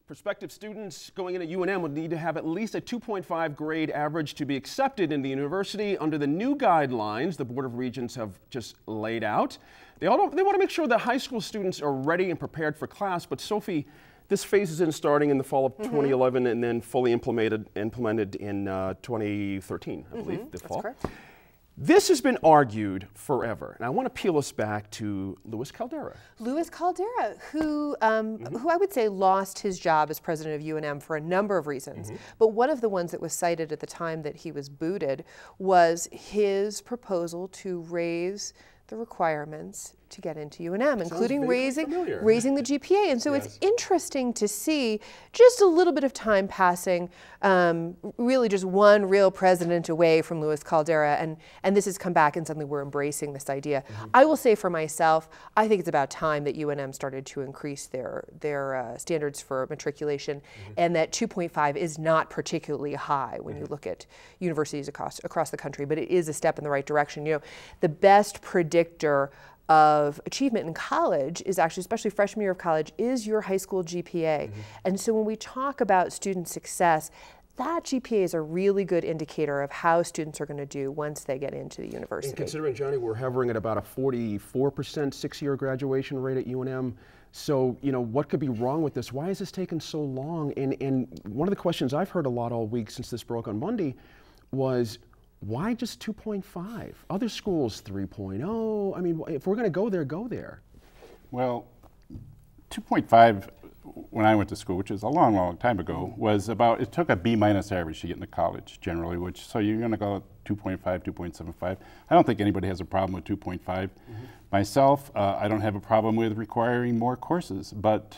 Prospective students going into UNM would need to have at least a 2.5 grade average to be accepted in the university under the new guidelines the Board of Regents have just laid out. They want to make sure that high school students are ready and prepared for class, but Sophie, this phases in starting in the fall of 2011 and then fully implemented in 2013, I believe, the fall. That's correct. This has been argued forever, and I want to peel us back to Louis Caldera. Louis Caldera, who I would say lost his job as president of UNM for a number of reasons. But one of the ones that was cited at the time that he was booted was his proposal to raise the requirements to get into UNM, including raising the GPA. And so it's interesting to see just a little bit of time passing, really just one real president away from Louis Caldera, and this has come back and suddenly we're embracing this idea. I will say for myself, I think it's about time that UNM started to increase their standards for matriculation, and that 2.5 is not particularly high when you look at universities across the country, but it is a step in the right direction. You know, the best predictor of achievement in college is actually, especially freshman year of college, is your high school GPA. And so when we talk about student success, that GPA is a really good indicator of how students are going to do once they get into the university. And considering, Johnny, we're hovering at about a 44% six-year graduation rate at UNM, so, you know, what could be wrong with this? Why has this taken so long? And one of the questions I've heard a lot all week since this broke on Monday was, why just 2.5? Other schools 3.0. I mean, if we're going to go there, go there. Well, 2.5 when I went to school, which is a long, long time ago, was about, it took a B- average to get into college generally, which, so you're going to go 2.5, 2.75. I don't think anybody has a problem with 2.5. Myself, I don't have a problem with requiring more courses, but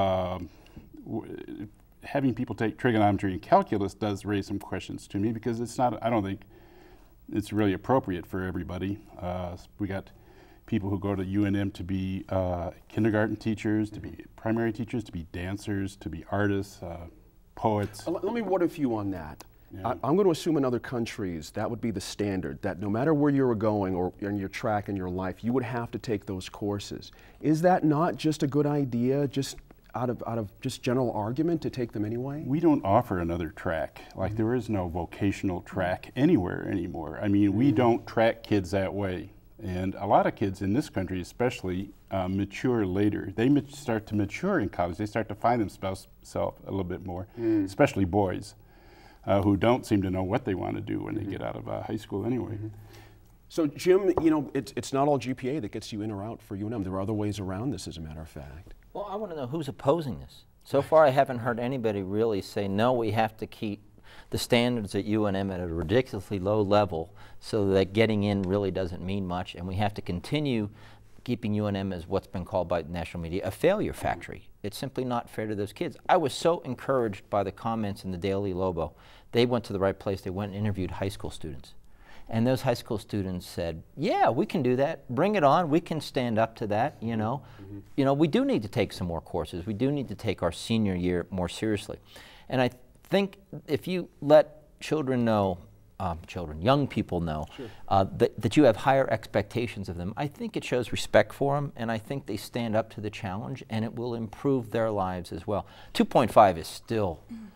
having people take trigonometry and calculus does raise some questions to me, because it's not, I don't think it's really appropriate for everybody. We got people who go to UNM to be kindergarten teachers, to be primary teachers, to be dancers, to be artists, poets. Let me what if you on that. Yeah. I'm going to assume in other countries that would be the standard, that no matter where you were going or in your track in your life, you would have to take those courses. Is that not just a good idea, just out of just general argument, to take them anyway? We don't offer another track. Like, there is no vocational track anywhere anymore. I mean, we don't track kids that way. And a lot of kids in this country especially mature later. They start to mature in college. They start to find themselves a little bit more, especially boys who don't seem to know what they want to do when they get out of high school anyway. So, Jim, you know, it's not all GPA that gets you in or out for UNM. There are other ways around this, as a matter of fact. Well, I want to know who's opposing this. So far, I haven't heard anybody really say, no, we have to keep the standards at UNM at a ridiculously low level so that getting in really doesn't mean much, and we have to continue keeping UNM as what's been called by national media a failure factory. It's simply not fair to those kids. I was so encouraged by the comments in the Daily Lobo. They went to the right place. They went and interviewed high school students. And those high school students said, yeah, we can do that. Bring it on. We can stand up to that, you know. You know, we do need to take some more courses. We do need to take our senior year more seriously. And I think if you let children know, young people know, that you have higher expectations of them, I think it shows respect for them, and I think they stand up to the challenge, and it will improve their lives as well. 2.5 is still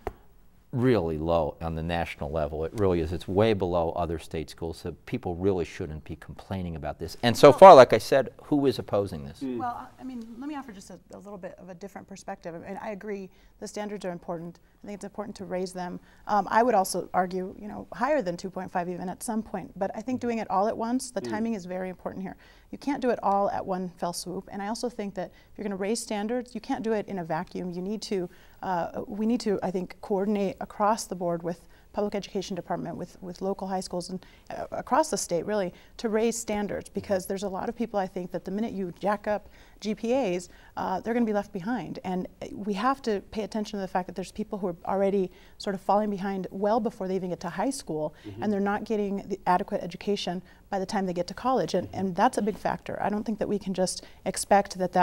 really low on the national level. It really is. It's way below other state schools, so people really shouldn't be complaining about this. And so far, like I said, who is opposing this? Well, I mean, let me offer just a little bit of a different perspective. I mean, I agree the standards are important. I think it's important to raise them. I would also argue, you know, higher than 2.5 even at some point, but I think doing it all at once, the timing is very important here. You can't do it all at one fell swoop, and I also think that if you're going to raise standards, you can't do it in a vacuum. You need to, we need to, I think, coordinate across the board with public education department, with local high schools and across the state, really, to raise standards, because there's a lot of people, I think, that the minute you jack up GPAs, they're going to be left behind. And we have to pay attention to the fact that there's people who are already sort of falling behind well before they even get to high school, and they're not getting the adequate education by the time they get to college, and that's a big factor. I don't think that we can just expect that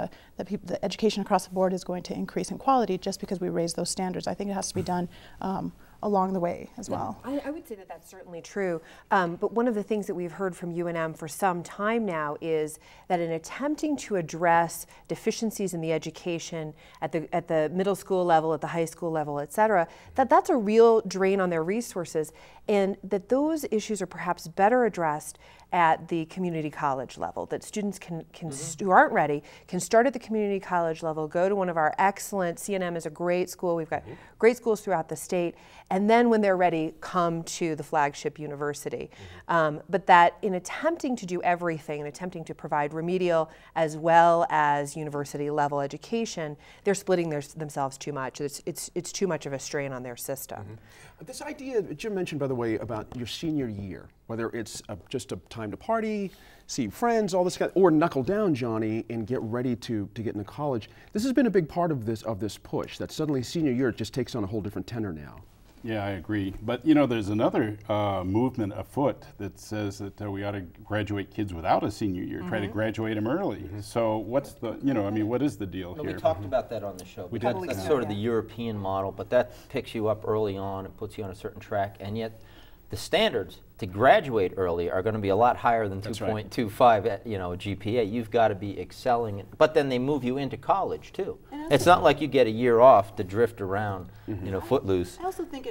the education across the board is going to increase in quality just because we raise those standards. I think it has to be done along the way as well. I would say that that's certainly true. But one of the things that we've heard from UNM for some time now is that in attempting to address deficiencies in the education at the middle school level, at the high school level, et cetera, that's a real drain on their resources, and that those issues are perhaps better addressed at the community college level, that students who aren't ready can start at the community college level, go to one of our excellent, CNM is a great school, we've got great schools throughout the state, and then when they're ready, come to the flagship university. But that in attempting to do everything, and attempting to provide remedial as well as university level education, they're splitting themselves too much. It's too much of a strain on their system. This idea, Jim mentioned, by the way, about your senior year, whether it's just a time to party, see friends, all this kind, or knuckle down, Johnny, and get ready to get into college. This has been a big part of this push, that suddenly senior year just takes on a whole different tenor now. Yeah, I agree. But you know, there's another movement afoot that says that we ought to graduate kids without a senior year, try to graduate them early. So what's the, I mean, what is the deal here? We talked about that on the show. We did. That's sort of the European model, but that picks you up early on and puts you on a certain track, and yet the standards to graduate early are going to be a lot higher than 2.25 at GPA. You've got to be excelling, but then they move you into college too. It's not like you get a year off to drift around, footloose. I also think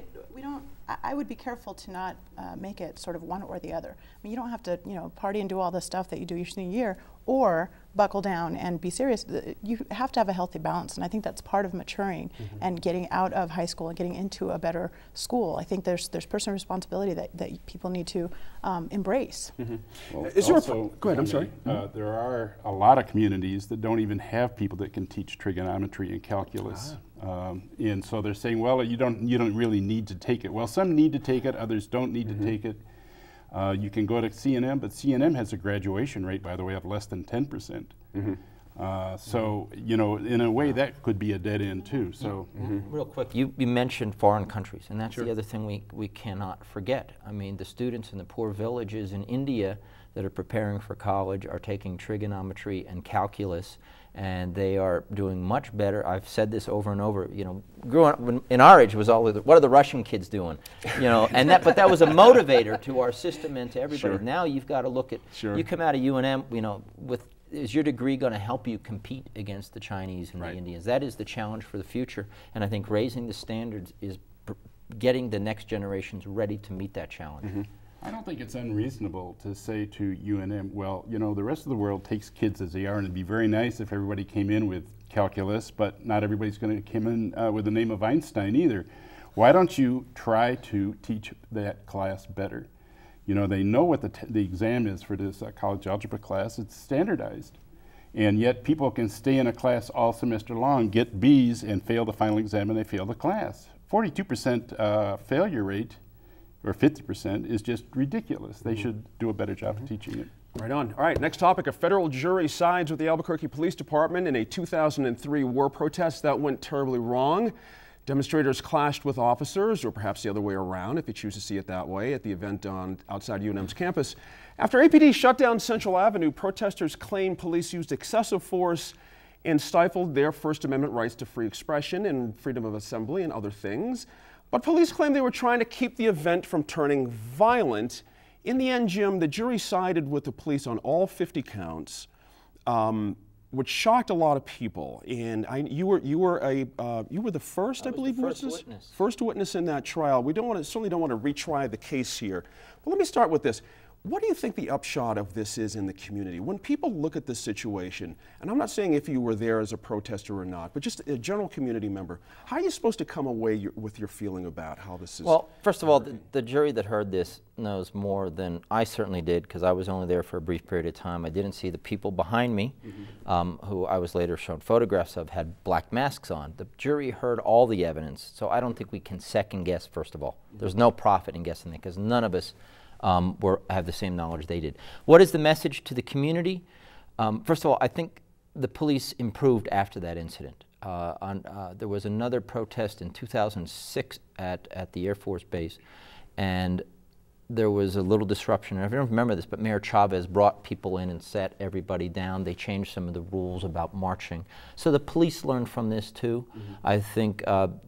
I would be careful to not make it sort of one or the other. I mean, you don't have to, party and do all the stuff that you do your senior year, or buckle down and be serious. You have to have a healthy balance, and I think that's part of maturing and getting out of high school and getting into a better school. I think there's personal responsibility that people need to embrace. Well, is there also, go ahead, I'm sorry. There are a lot of communities that don't even have people that can teach trigonometry and calculus. And so they're saying, well, you don't really need to take it. Well, some need to take it, others don't need to take it. You can go to CNM, but CNM has a graduation rate, by the way, of less than 10%. So, in a way, that could be a dead end too. So, real quick, you mentioned foreign countries, and that's the other thing we cannot forget. I mean, the students in the poor villages in India that are preparing for college are taking trigonometry and calculus, and they are doing much better. I've said this over and over. Growing up in our age was always, what are the Russian kids doing? But that was a motivator to our system and to everybody. Now you've got to look at. You come out of UNM, is your degree going to help you compete against the Chinese and the Indians? That is the challenge for the future, and I think raising the standards is getting the next generations ready to meet that challenge. I don't think it's unreasonable to say to UNM, well, the rest of the world takes kids as they are, and it'd be very nice if everybody came in with calculus, but not everybody's going to come in with the name of Einstein either. Why don't you try to teach that class better? They know what the exam is for this college algebra class. It's standardized. And yet people can stay in a class all semester long, get B's, and fail the final exam, and they fail the class. 42% failure rate, or 50%, is just ridiculous. They should do a better job of teaching it. Right on. All right, next topic. A federal jury sides with the Albuquerque Police Department in a 2003 war protest that went terribly wrong. Demonstrators clashed with officers, or perhaps the other way around, if you choose to see it that way, at the event outside UNM's campus. After APD shut down Central Avenue, protesters claim police used excessive force and stifled their First Amendment rights to free expression and freedom of assembly and other things. But police claim they were trying to keep the event from turning violent. In the end, Jim, the jury sided with the police on all 50 counts, which shocked a lot of people. And you were the first, I believe, first witness in that trial. We certainly don't want to retry the case here. But let me start with this. What do you think the upshot of this is in the community? When people look at this situation, and I'm not saying if you were there as a protester or not, but just a general community member, how are you supposed to come away with your feeling about how this is? Well, first of all, the jury that heard this knows more than I certainly did, because I was only there for a brief period of time. I didn't see the people behind me, who I was later shown photographs of, had black masks on. The jury heard all the evidence, so I don't think we can second guess, first of all. There's no profit in guessing that, because none of us have the same knowledge they did. What is the message to the community? First of all, I think the police improved after that incident. There was another protest in 2006 at the Air Force Base, and there was a little disruption. I don't remember this, but Mayor Chavez brought people in and sat everybody down. They changed some of the rules about marching. So the police learned from this too. I think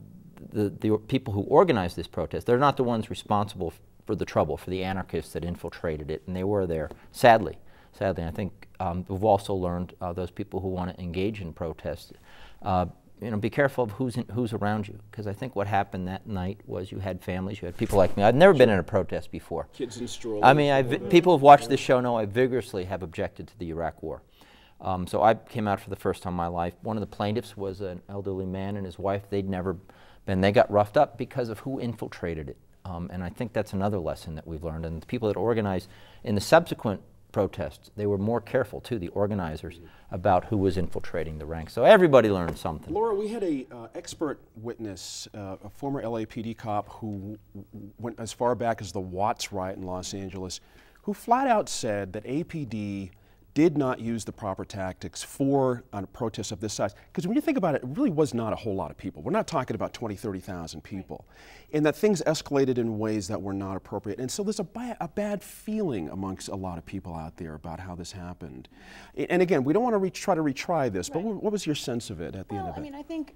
the people who organized this protest, they're not the ones responsible for the trouble, for the anarchists that infiltrated it, and they were there, sadly. Sadly, I think we've also learned those people who want to engage in protest, you know, be careful of who's around you, because I think what happened that night was you had families, you had people like me. I'd never been in a protest before. Kids in strollers. I mean, people who've watched this show know I vigorously have objected to the Iraq War. So I came out for the first time in my life. One of the plaintiffs was an elderly man and his wife. They'd never been, they got roughed up because of who infiltrated it. And I think that's another lesson that we've learned. And the people that organized in the subsequent protests, they were more careful too, the organizers, about who was infiltrating the ranks. So everybody learned something. Laura, we had a expert witness, a former LAPD cop who went as far back as the Watts riot in Los Angeles, who flat out said that APD did not use the proper tactics for a protest of this size. Because when you think about it, it really was not a whole lot of people. We're not talking about 20, 30,000 people. And that things escalated in ways that were not appropriate. And so there's a bad feeling amongst a lot of people out there about how this happened. And again, we don't want to try to retry this, but what was your sense of it at the end of it? I mean,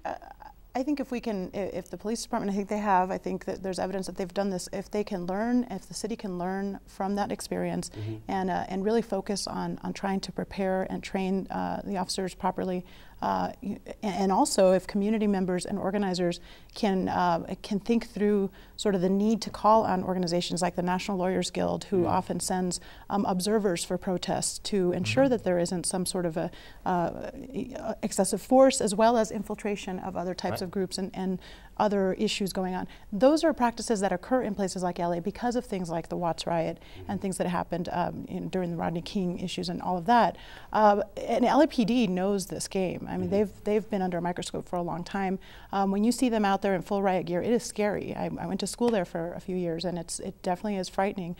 I think if we can, if the police department, I think that there's evidence that they've done this. If they can learn, if the city can learn from that experience, and really focus on trying to prepare and train the officers properly, and also if community members and organizers can think through sort of the need to call on organizations like the National Lawyers Guild, who often sends observers for protests to ensure that there isn't some sort of excessive force, as well as infiltration of other types of groups and other issues going on. Those are practices that occur in places like LA because of things like the Watts riot and things that happened during the Rodney King issues and all of that. And LAPD knows this game. I mean, they've been under a microscope for a long time. When you see them out there in full riot gear, it is scary. I went to school there for a few years, and it definitely is frightening.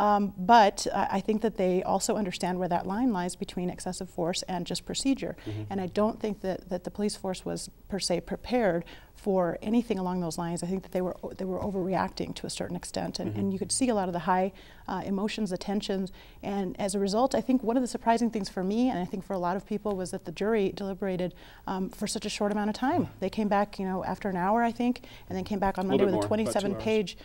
But I think that they also understand where that line lies between excessive force and just procedure. And I don't think that the police force was per se prepared for anything along those lines. I think that they were overreacting to a certain extent, and you could see a lot of the high emotions, the tensions, and as a result, I think one of the surprising things for me, and I think for a lot of people, was that the jury deliberated for such a short amount of time. They came back, you know, after an hour, I think, and then came back on Monday with a 27-page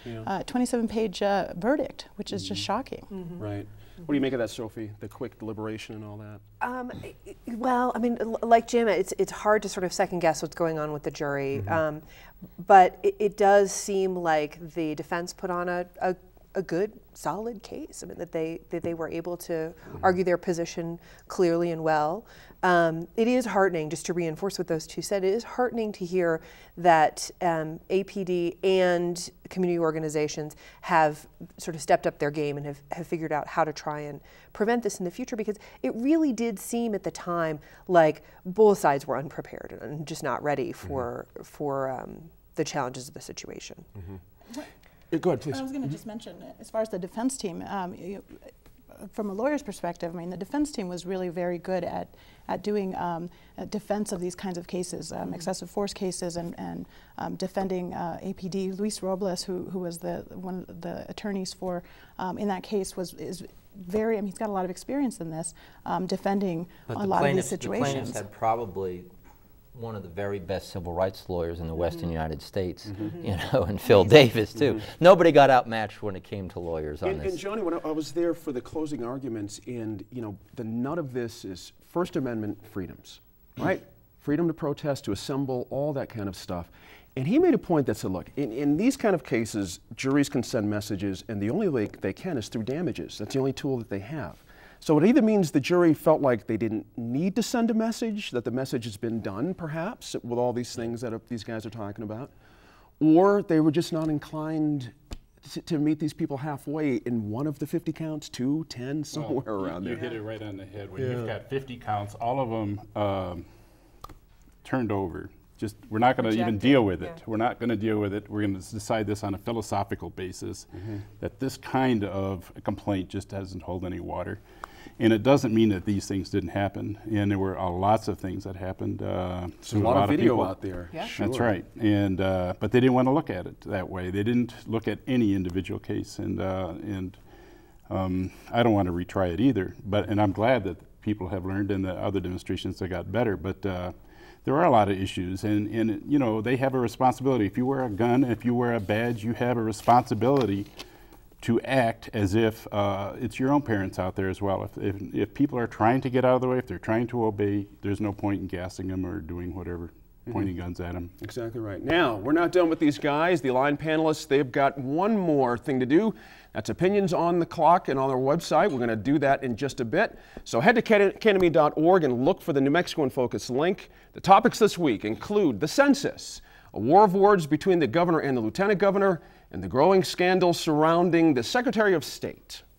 verdict, which is just shocking. Right. What do you make of that, Sophie? The quick deliberation and all that? Well, I mean, like Jim, it's hard to sort of second guess what's going on with the jury, but it does seem like the defense put on a good, solid case. I mean, that they were able to argue their position clearly and well. It is heartening, just to reinforce what those two said, it is heartening to hear that APD and community organizations have sort of stepped up their game and have figured out how to try and prevent this in the future, because it really did seem at the time like both sides were unprepared and just not ready for the challenges of the situation. Go ahead, please. I was going to just mention, as far as the defense team, from a lawyer's perspective, I mean, the defense team was really very good at doing defense of these kinds of cases, excessive force cases, and defending APD. Luis Robles, who was one of the attorneys for in that case, is very. I mean, he's got a lot of experience in this, defending a lot of these situations. The plaintiffs had probably one of the very best civil rights lawyers in the Western United States, you know, and Phil Davis too. Nobody got outmatched when it came to lawyers on this. And Johnny, when I was there for the closing arguments, and you know, the nut of this is First Amendment freedoms, right? Freedom to protest, to assemble, all that kind of stuff. And he made a point that said, look, in these kind of cases, juries can send messages, and the only way they can is through damages. That's the only tool that they have. So it either means the jury felt like they didn't need to send a message, that the message has been done, perhaps, with all these things that these guys are talking about, or they were just not inclined to meet these people halfway in one of the 50 counts, 2, 10, somewhere around there. You hit it right on the head. When you've got 50 counts, all of them turned over. Just, we're not going to even deal with it. We're not going to deal with it. We're going to decide this on a philosophical basis, that this kind of complaint just doesn't hold any water. And it doesn't mean that these things didn't happen. And there were lots of things that happened. There's a lot of video out there. Yeah. Sure. That's right. And but they didn't want to look at it that way. They didn't look at any individual case. And I don't want to retry it either. And I'm glad that people have learned, and the other demonstrations that got better. But there are a lot of issues, and you know, they have a responsibility. If you wear a gun, if you wear a badge, you have a responsibility to act as if it's your own parents out there as well. If people are trying to get out of the way, if they're trying to obey, there's no point in gassing them or doing whatever, pointing guns at them. Exactly right. Now, we're not done with these guys. The Aligned panelists, they've got one more thing to do. That's opinions on the clock and on our website. We're going to do that in just a bit. So head to academy.org and look for the New Mexico in Focus link. The topics this week include the census, a war of words between the governor and the lieutenant governor, and the growing scandal surrounding the Secretary of State.